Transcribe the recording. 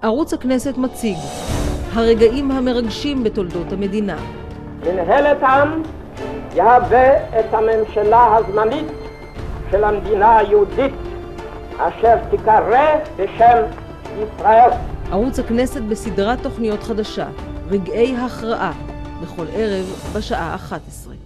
ערוץ הכנסת מציג הרגעים המרגשים בתולדות המדינה. מנהלת עם יהווה את הממשלה הזמנית של המדינה היהודית אשר תיקרא בשם ישראל. ערוץ הכנסת בסדרת תוכניות חדשה, רגעי הכרעה, בכל ערב בשעה 11.